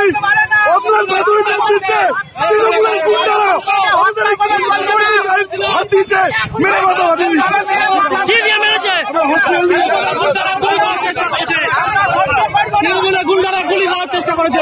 আপনার বাদুড়ি নেতৃত্বে তৃণমূলের গুন্ডারা আমাদের হাত দিয়েছে, মেরে মাথা বাঁধিয়ে দিচ্ছে। তৃণমূলের গুন্ডারা গুলি করার চেষ্টা করেছে।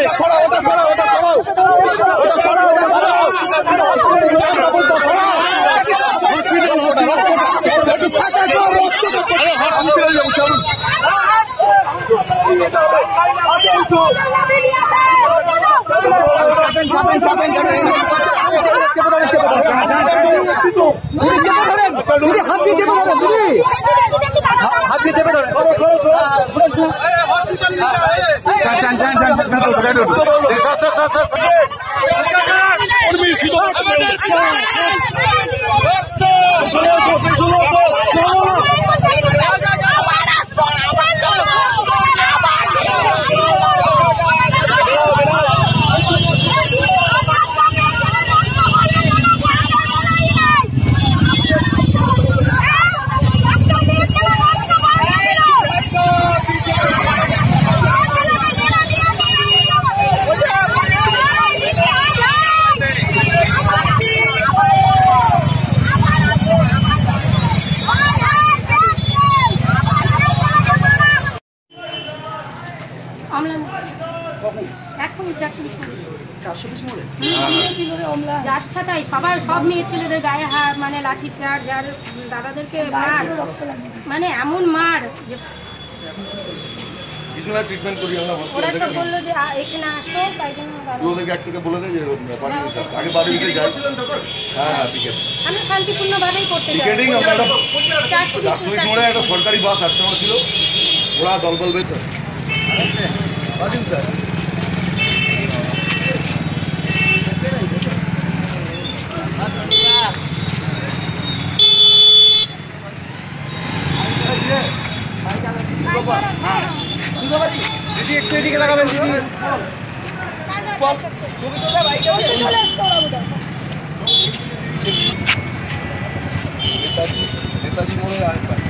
যাচ্ছা তাই সব মেয়ে ছেলেদের গায়ে হাত মানে লাঠি চার্জ, আর দাদাদেরকে মার, মানে এমন মার যে ট্রিটমেন্ট করি আমরা। ওরা সব বললো যে এখানে আসো, তাই জন্য বলে দেয় যে আগে বাড়ি এসে যাই। হ্যাঁ, আমি শান্তিপূর্ণভাবেই করতে চাই। একটা সরকারি বাস আসতে ছিল, ওরা দলবল বেঁচে স্যার। দিদি একটু এদিকে লাগাবেন দিদি। নেতাজি মোড়ে